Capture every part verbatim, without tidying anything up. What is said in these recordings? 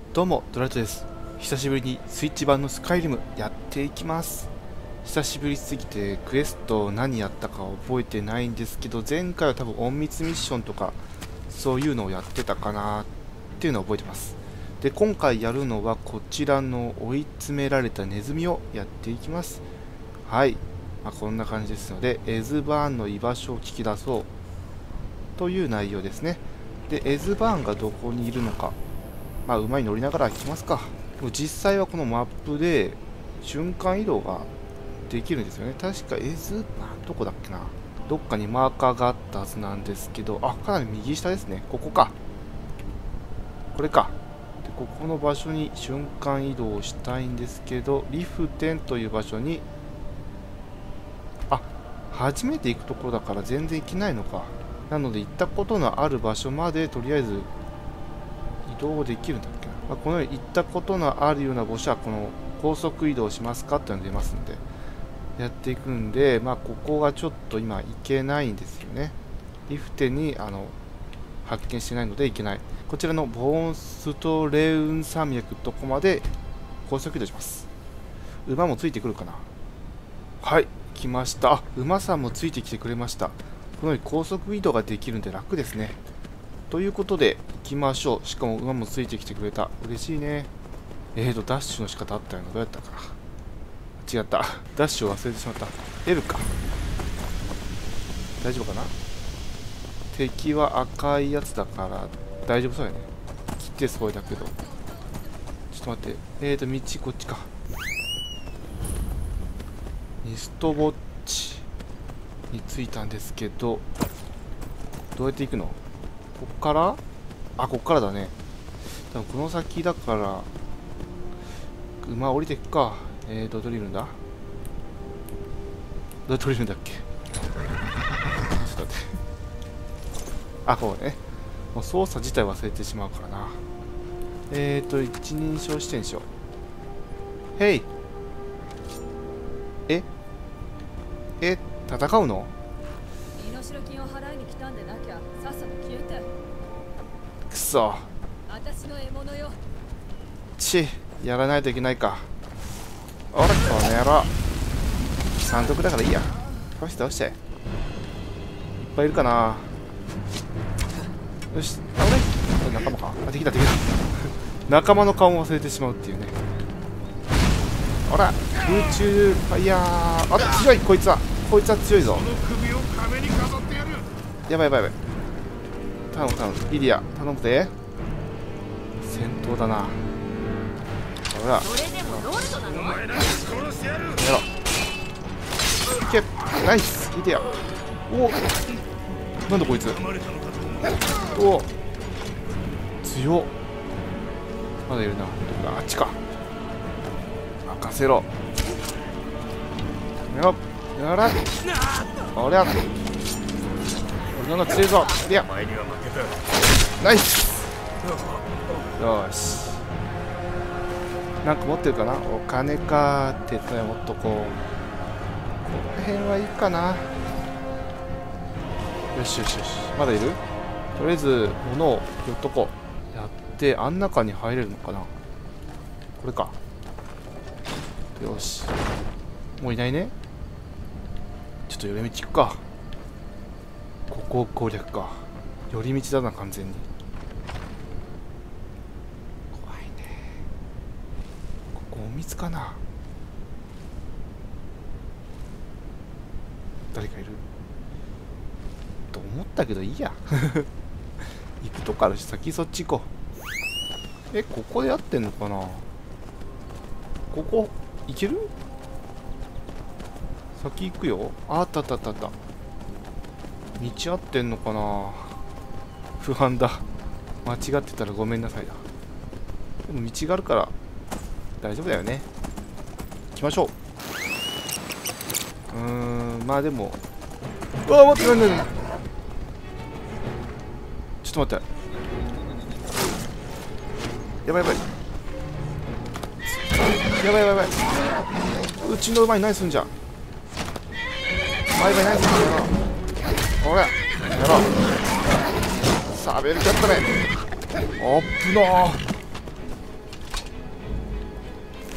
どうもドライトです。久しぶりにスイッチ版のスカイリムやっていきます。久しぶりすぎてクエスト何やったか覚えてないんですけど、前回は多分隠密ミッションとかそういうのをやってたかなっていうのを覚えてます。で、今回やるのはこちらの追い詰められたネズミをやっていきます。はい、まあ、こんな感じですので、エズバーンの居場所を聞き出そうという内容ですね。で、エズバーンがどこにいるのか、まあ馬に乗りながら行きますか。実際はこのマップで瞬間移動ができるんですよね。確かエズバーンどこだっけな、どっかにマーカーがあったはずなんですけど、あ、かなり右下ですね。ここか、これか。で、ここの場所に瞬間移動したいんですけど、リフテンという場所に、あ、初めて行くところだから全然行けないのか。なので行ったことのある場所までとりあえず移動できるんだっけな、まあ、このように行ったことのあるような場所はこの高速移動しますかっていうのが出ますんでやっていくんで、まあここがちょっと今行けないんですよね。リフテにあの発見してないので行けない。こちらのボーンストレウン山脈とこまで高速移動します。馬もついてくるかな。はい、来ました。あ、馬さんもついてきてくれました。このように高速移動ができるんで楽ですね。ということで行きましょう。しかも馬もついてきてくれた。嬉しいね。えーとダッシュの仕方あったよな。どうやったかな。違った。ダッシュを忘れてしまった。L か。大丈夫かな。敵は赤いやつだから大丈夫そうやね。切ってすごいだけど。ちょっと待って。えーと道こっちか。ミストウォッチに着いたんですけど、どうやって行くの。こっから、あ、こっからだね。多分この先だから、馬降りてっか。えーと、どれいるんだ、どうやって降りるんだっけ。ちょっと待って。あ、こうね。もう操作自体忘れてしまうからな。えーと、一人称視点しよう。へい。ええ、戦うの。 身代金を払いに来たんでなきゃさっさと消えて。 くそ、 私の獲物よ。 ちやらないといけないか。おら、この野郎。三徳だからいいや。倒して倒して。いっぱいいるかな。よし、あれ仲間か。あ、敵だ敵だ。仲間の顔も忘れてしまうっていうね。ほら、空中ファイヤー。あ、強いこいつは。こいつは強いぞ。やばいやばいやばい。頼む頼む。リディア頼むぜ。戦闘だな。ほら、 それでもロルドなの。 やろ。いけ、ナイスリディア。おお、なんだこいつ。おお、強っ。まだいるな。あっちか。任せろ。やろ、やら。おりゃ、俺のが強いぞ。リディア、ナイス。よし、なんか持ってるかな。お金か。鉄は持っとこう。この辺はいいかな。よしよしよし、まだいる。とりあえず物を寄っとこう。やって、あん中に入れるのかな。これか。よし、もういないね。ちょっと寄り道行くか。ここを攻略か。寄り道だな完全に。怖いね。ここお水かな。誰かいると思ったけどいいや。行くとこあるし先そっち行こう。え、ここでやってんのかな。ここ行ける。先行くよ。あったあったあったあった。道合ってんのかな。不安だ。間違ってたらごめんなさいだ。でも道があるから大丈夫だよね。行きましょう。うーん、まあでも、うわ、待って、何何、ちょっと待って、やばいやばいやばいやばいやばい。うちの馬に何すんじゃん。バイバイ、何すんじゃん。ほらやろう。 サベルキャットね。あっぶなー。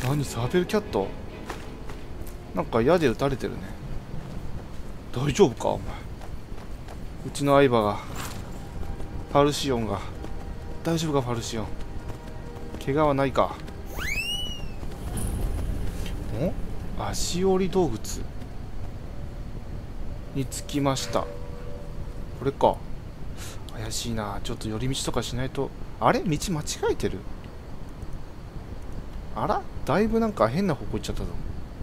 何サーベルキャット、なんか矢で撃たれてるね。大丈夫かお前。うちの相葉が、ファルシオンが大丈夫か。ファルシオン怪我はないか。お足折り動物に着きました。これか。怪しいな。ちょっと寄り道とかしないと。あれ道間違えてる。あらだいぶなんか変な方向行っちゃったぞ。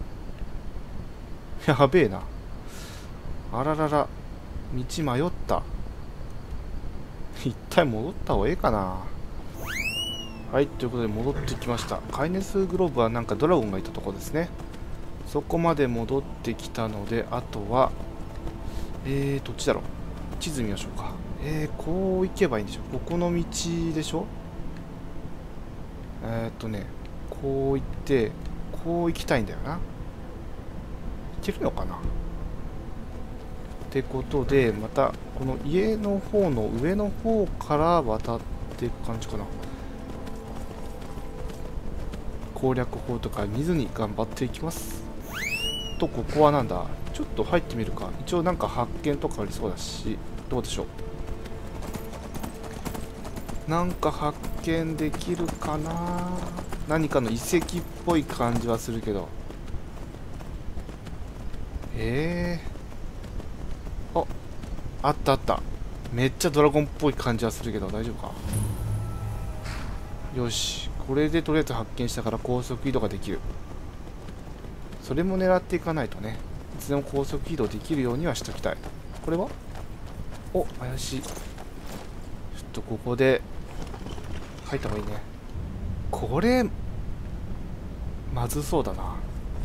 やべえな。あららら道迷った。一体戻った方がええかな。はい、ということで戻ってきました。カイネスグローブはなんかドラゴンがいたとこですね。そこまで戻ってきたので、あとはえーどっちだろう。地図見ましょうか。えー、こう行けばいいんでしょ。ここの道でしょ。えーっとねこう行ってこう行きたいんだよな。行けるのかなってことで、またこの家の方の上の方から渡っていく感じかな。攻略法とか見ずに頑張っていきます。とここはなんだ。ちょっと入ってみるか。一応なんか発見とかありそうだし、どうでしょう。なんか発見できるかな。何かの遺跡っぽい感じはするけど。えー、ああったあった。めっちゃドラゴンっぽい感じはするけど大丈夫か。よし、これでとりあえず発見したから高速移動ができる。それも狙っていかないとね。いつでも高速移動できるようにはしておきたい。これはお怪しい。ちょっとここで入った方がいいね。これまずそうだな。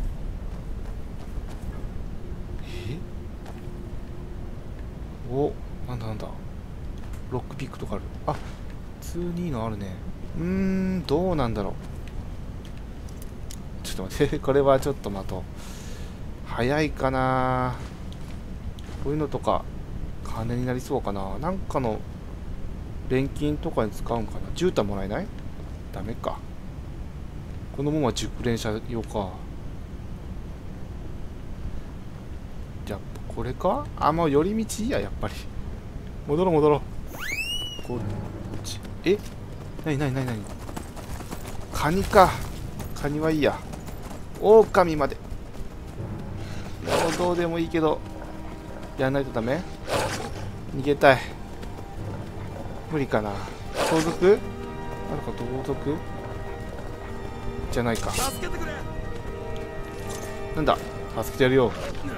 えおなんだなんだ。ロックピックとかある。あ普通にいいのあるね。うーんどうなんだろう。ちょっと待ってこれはちょっと待とう。早いかな。こういうのとか金になりそうかな。なんかの錬金とかに使うんかな。絨毯もらえない？ダメか。このまま熟練者用か。じゃあこれか。あもう寄り道いいや。やっぱり戻ろう戻ろう。こっちえなになになになに。カニか。カニはいいや。オオカミまでどうでもいいけどやらないとダメ。逃げたい。無理かな。盗賊なんか盗賊じゃないか。なんだ助けてやるよ。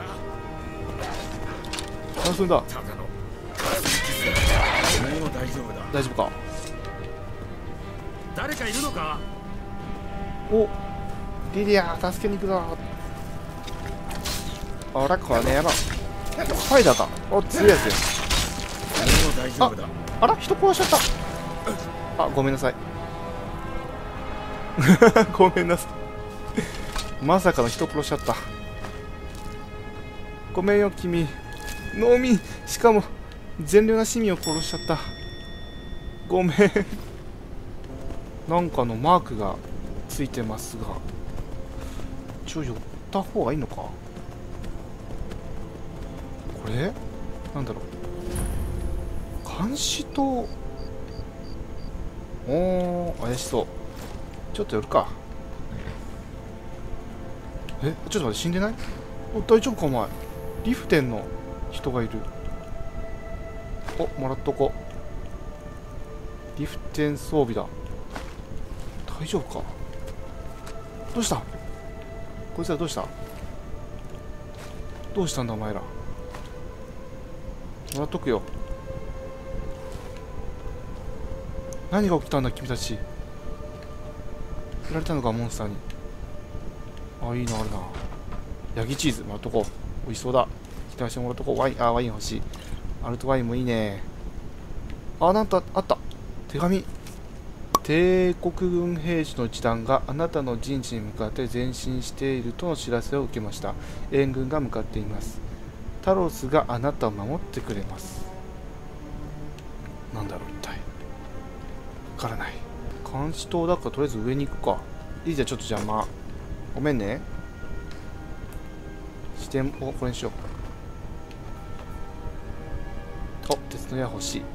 何するんだ。大丈夫か。 誰かいるのか。 おリリア助けに行くぞ。あらこの野郎。ファイダーか。お強いやつ。ああら人殺しちゃった。あごめんなさいごめんなさいまさかの人殺しちゃった。ごめんよ君。農民しかも善良な市民を殺しちゃった。ごめんなんかのマークがついてますが、一応寄った方がいいのか。これなんだろう。監視塔。おー怪しそう。ちょっと寄るか。えちょっと待って死んでない。お大丈夫かお前。リフテンの人がいる。おもらっとこ。リフテン装備だ。大丈夫か。どうしたこいつら。どうしたどうしたんだお前ら。もらっとくよ。何が起きたんだ君たち。やられたのかモンスターに。あいいのあるな。ヤギチーズもらっとこう。美味しそうだ。期待してもらっとこう。ワインあワイン欲しい。アルトワインもいいね。あなんとあった。手紙。帝国軍兵士の一団があなたの陣地に向かって前進しているとの知らせを受けました。援軍が向かっています。タロスがあなたを守ってくれます。なんだろう一体。わからない。監視塔だからとりあえず上に行くか。いいじゃんちょっと邪魔。 ごめんね。視点をこれにしよう。お、鉄の矢欲しい。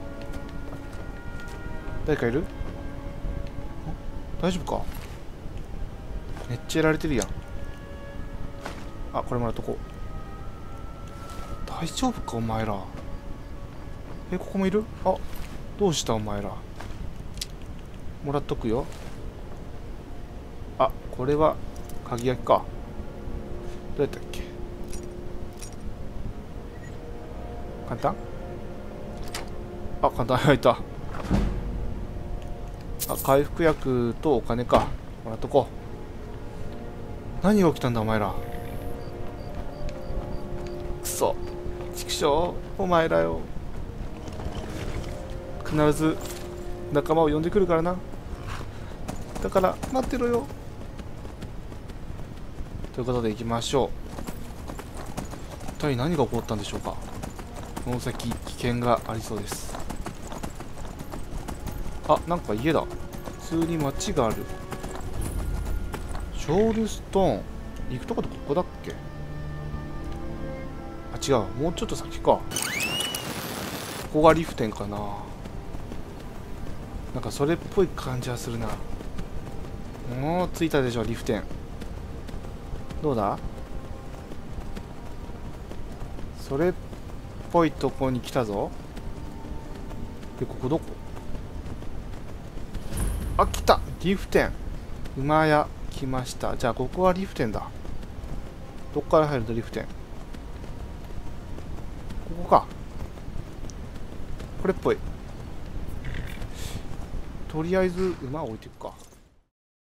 誰かいる？大丈夫か？めっちゃやられてるやん。あ、これもらっとこう。大丈夫かお前ら。え、ここもいる？あ、どうしたお前ら。もらっとくよ。あ、これは鍵焼きか。どうやったっけ？簡単？あ、簡単。入った。あ、回復薬とお金か。もらっとこう。何が起きたんだお前ら。くそ。畜生。お前らよ。必ず仲間を呼んでくるからな。だから待ってろよ。ということで行きましょう。一体何が起こったんでしょうか。この先危険がありそうです。あ、なんか家だ。普通に街がある。ショールストーン。行くとこってここだっけ？あ、違う。もうちょっと先か。ここがリフテンかな。なんかそれっぽい感じはするな。もう着いたでしょ、リフテン。どうだ？それっぽいとこに来たぞ。で、ここどこ？あ、来た！リフテン。馬屋来ました。じゃあここはリフテンだ。どっから入るとリフテン？ここか。これっぽい。とりあえず馬を置いていくか。